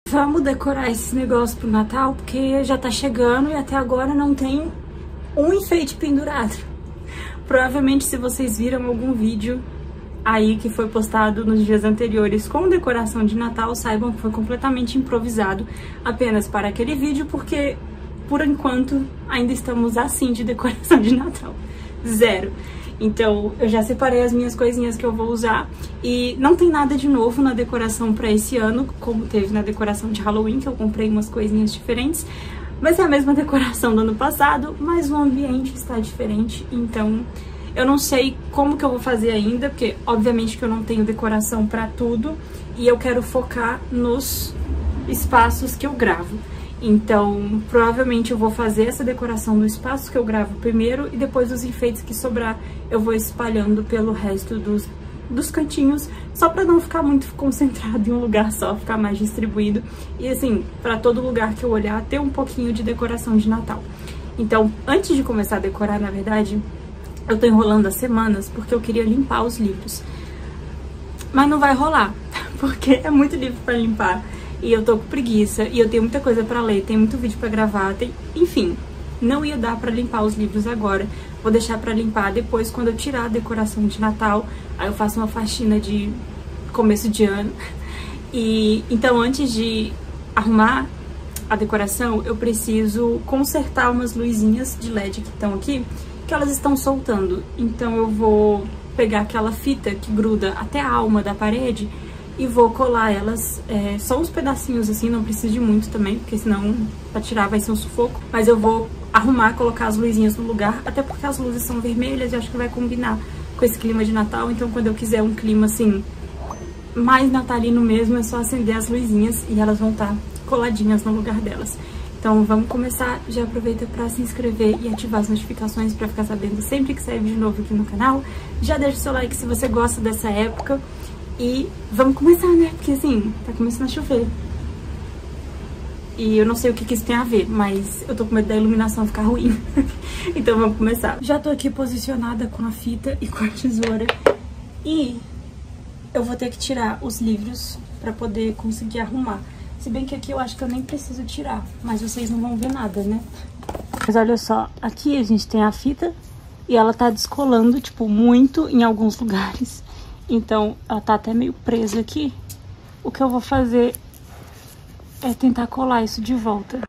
Vamos decorar esse negócio pro Natal, porque já tá chegando e até agora não tem um enfeite pendurado. Provavelmente, se vocês viram algum vídeo aí que foi postado nos dias anteriores com decoração de Natal, saibam que foi completamente improvisado apenas para aquele vídeo, porque por enquanto ainda estamos assim de decoração de Natal. Zero. Então eu já separei as minhas coisinhas que eu vou usar e não tem nada de novo na decoração para esse ano, como teve na decoração de Halloween, que eu comprei umas coisinhas diferentes. Vai ser a mesma decoração do ano passado, mas o ambiente está diferente, então eu não sei como que eu vou fazer ainda, porque obviamente que eu não tenho decoração para tudo e eu quero focar nos espaços que eu gravo. Então, provavelmente eu vou fazer essa decoração do espaço que eu gravo primeiro e depois os enfeites que sobrar eu vou espalhando pelo resto dos cantinhos, só pra não ficar muito concentrado em um lugar só, ficar mais distribuído. E assim, pra todo lugar que eu olhar, ter um pouquinho de decoração de Natal. Então, antes de começar a decorar, na verdade, eu tô enrolando as semanas porque eu queria limpar os livros. Mas não vai rolar, porque é muito livro pra limpar. E eu tô com preguiça, e eu tenho muita coisa pra ler, tem muito vídeo pra gravar, enfim, não ia dar pra limpar os livros agora. Vou deixar pra limpar depois, quando eu tirar a decoração de Natal, aí eu faço uma faxina de começo de ano. E então, antes de arrumar a decoração, eu preciso consertar umas luzinhas de LED que estão aqui, que elas estão soltando. Então eu vou pegar aquela fita que gruda até a alma da parede e vou colar elas, só uns pedacinhos assim, não precisa de muito também, porque senão pra tirar vai ser um sufoco. Mas eu vou arrumar, colocar as luzinhas no lugar, até porque as luzes são vermelhas e acho que vai combinar com esse clima de Natal. Então quando eu quiser um clima assim, mais natalino mesmo, é só acender as luzinhas e elas vão estar coladinhas no lugar delas. Então vamos começar, já aproveita para se inscrever e ativar as notificações para ficar sabendo sempre que sair vídeo novo aqui no canal. Já deixa o seu like se você gosta dessa época. E vamos começar, né? Porque assim, tá começando a chover. E eu não sei o que isso tem a ver, mas eu tô com medo da iluminação ficar ruim. Então vamos começar. Já tô aqui posicionada com a fita e com a tesoura. E eu vou ter que tirar os livros pra poder conseguir arrumar. Se bem que aqui eu acho que eu nem preciso tirar, mas vocês não vão ver nada, né? Mas olha só, aqui a gente tem a fita e ela tá descolando, tipo, muito em alguns lugares. Então, ela tá até meio presa aqui. O que eu vou fazer é tentar colar isso de volta.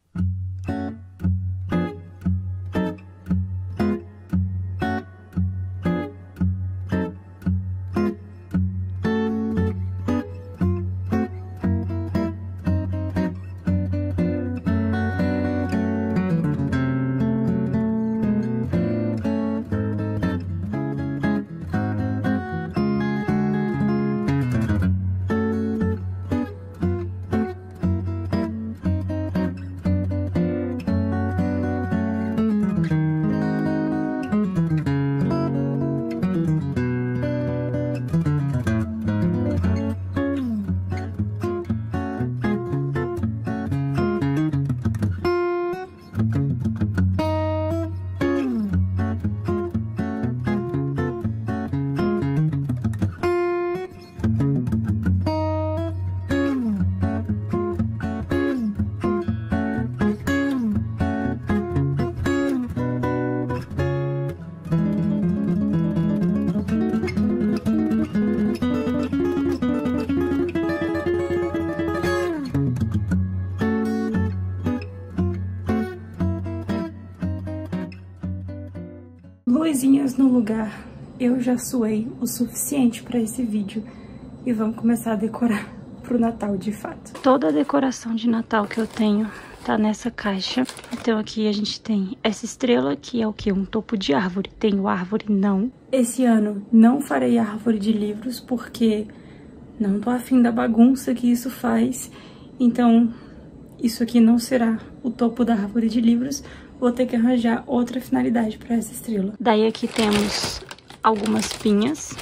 Luzinhas no lugar. Eu já suei o suficiente para esse vídeo e vamos começar a decorar pro Natal de fato. Toda a decoração de Natal que eu tenho tá nessa caixa. Então aqui a gente tem essa estrela, que é o que? Um topo de árvore. Tenho árvore? Não. Esse ano não farei árvore de livros porque não tô afim da bagunça que isso faz. Então isso aqui não será o topo da árvore de livros. Vou ter que arranjar outra finalidade para essa estrela. Daí aqui temos algumas pinhas,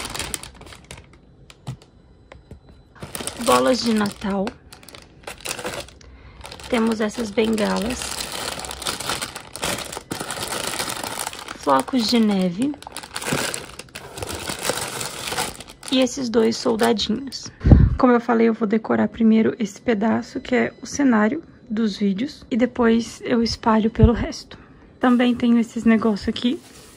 bolas de Natal, temos essas bengalas, flocos de neve e esses dois soldadinhos. Como eu falei, eu vou decorar primeiro esse pedaço, que é o cenário dos vídeos, e depois eu espalho pelo resto. Também tenho esses negócios aqui.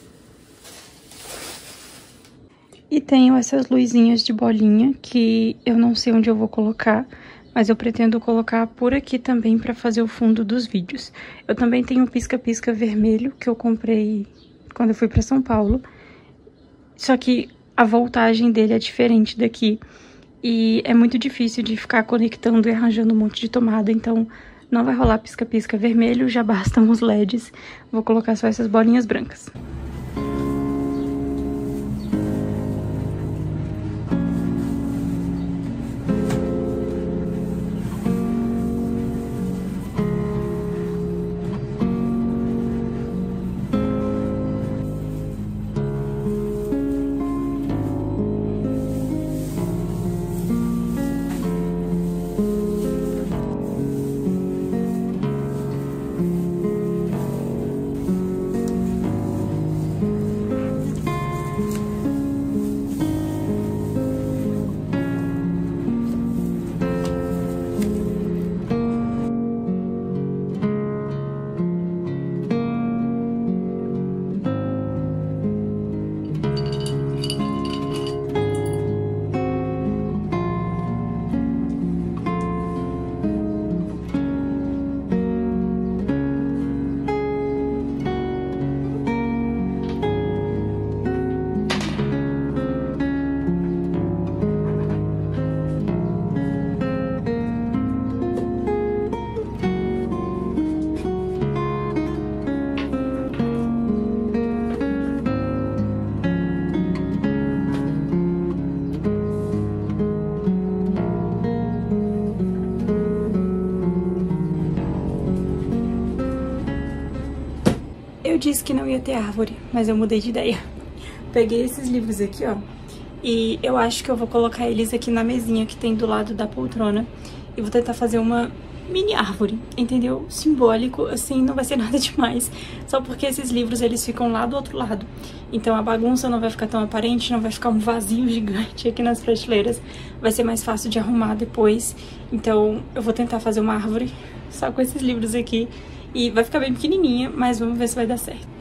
E tenho essas luzinhas de bolinha, que eu não sei onde eu vou colocar, mas eu pretendo colocar por aqui também pra fazer o fundo dos vídeos. Eu também tenho um pisca-pisca vermelho, que eu comprei quando eu fui pra São Paulo. Só que a voltagem dele é diferente daqui. E é muito difícil de ficar conectando e arranjando um monte de tomada, então não vai rolar pisca-pisca vermelho, já bastam os LEDs. Vou colocar só essas bolinhas brancas. Eu disse que não ia ter árvore, mas eu mudei de ideia. Peguei esses livros aqui, ó, e eu acho que eu vou colocar eles aqui na mesinha que tem do lado da poltrona. E vou tentar fazer uma mini árvore, entendeu? Simbólico, assim, não vai ser nada demais. Só porque esses livros, eles ficam lá do outro lado. Então a bagunça não vai ficar tão aparente, não vai ficar um vazio gigante aqui nas prateleiras. Vai ser mais fácil de arrumar depois. Então eu vou tentar fazer uma árvore só com esses livros aqui. E vai ficar bem pequenininha, mas vamos ver se vai dar certo.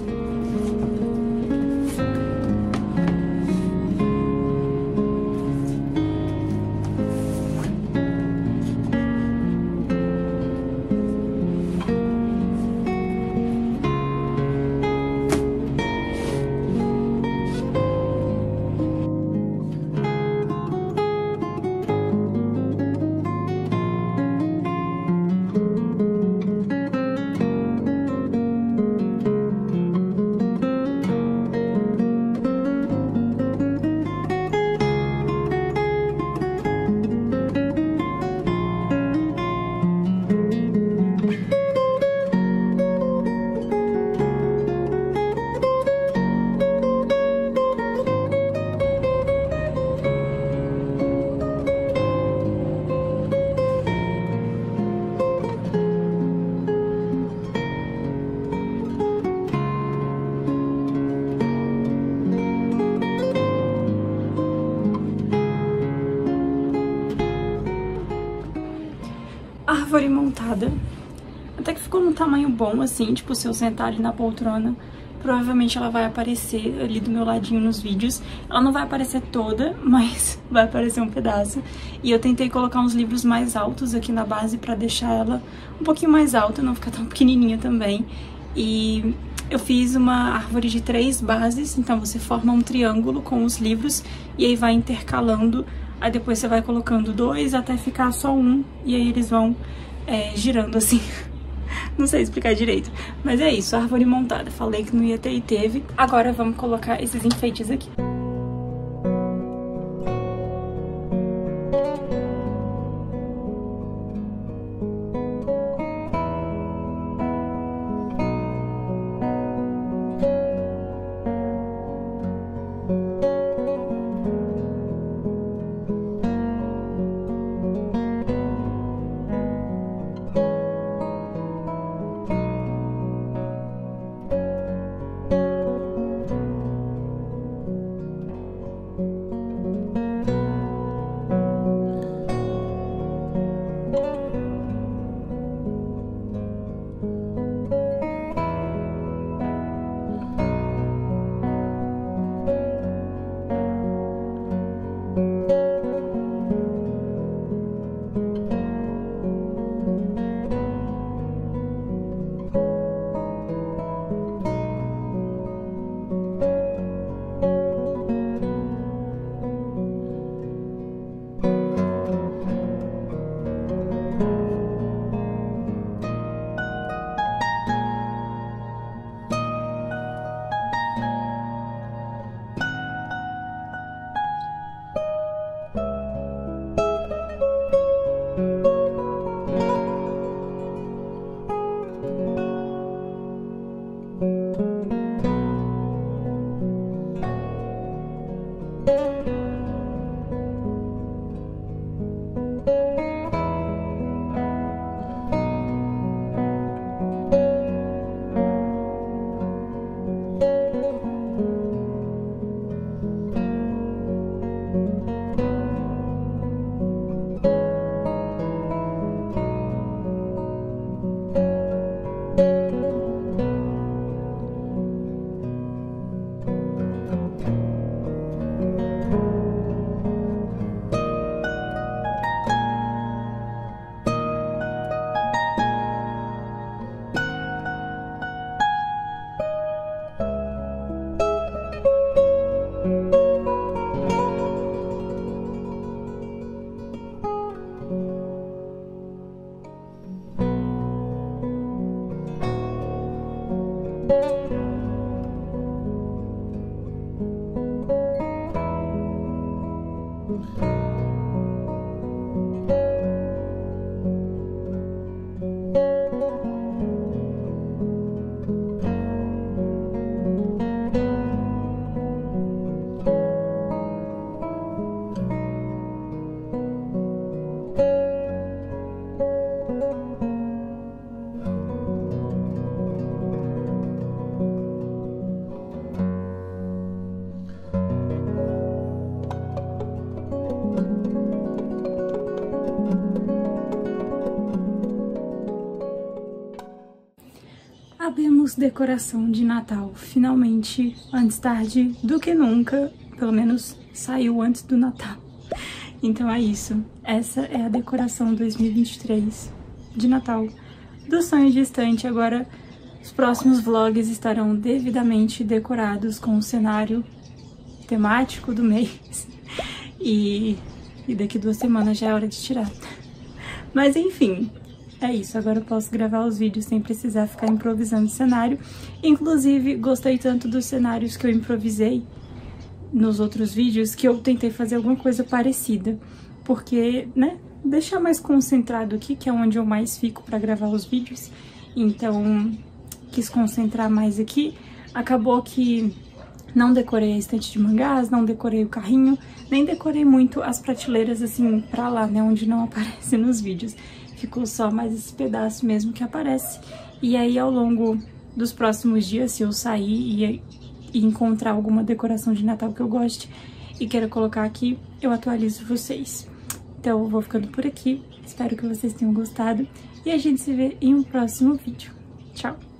Árvore montada. Até que ficou num tamanho bom, assim, tipo, se eu sentar ali na poltrona, provavelmente ela vai aparecer ali do meu ladinho nos vídeos. Ela não vai aparecer toda, mas vai aparecer um pedaço. E eu tentei colocar uns livros mais altos aqui na base pra deixar ela um pouquinho mais alta, não ficar tão pequenininha também. E eu fiz uma árvore de 3 bases, então você forma um triângulo com os livros e aí vai intercalando. Aí depois você vai colocando 2 até ficar só um, e aí eles vão girando assim. Não sei explicar direito, mas é isso, árvore montada. Falei que não ia ter e teve. Agora vamos colocar esses enfeites aqui. sabemos decoração de Natal. Finalmente, antes tarde do que nunca, pelo menos saiu antes do Natal. Então é isso. Essa é a decoração 2023 de Natal do Sonho Distante. Agora, os próximos vlogs estarão devidamente decorados com o cenário temático do mês. E daqui 2 semanas já é hora de tirar. Mas enfim, é isso. Agora eu posso gravar os vídeos sem precisar ficar improvisando cenário. Inclusive, gostei tanto dos cenários que eu improvisei nos outros vídeos que eu tentei fazer alguma coisa parecida. Porque, né, deixar mais concentrado aqui, que é onde eu mais fico pra gravar os vídeos. Então, quis concentrar mais aqui. Acabou que não decorei a estante de mangás, não decorei o carrinho, nem decorei muito as prateleiras assim pra lá, né, onde não aparece nos vídeos. Ficou só mais esse pedaço mesmo que aparece. E aí, ao longo dos próximos dias, se eu sair e encontrar alguma decoração de Natal que eu goste e queira colocar aqui, eu atualizo vocês. Então, eu vou ficando por aqui. Espero que vocês tenham gostado. E a gente se vê em um próximo vídeo. Tchau!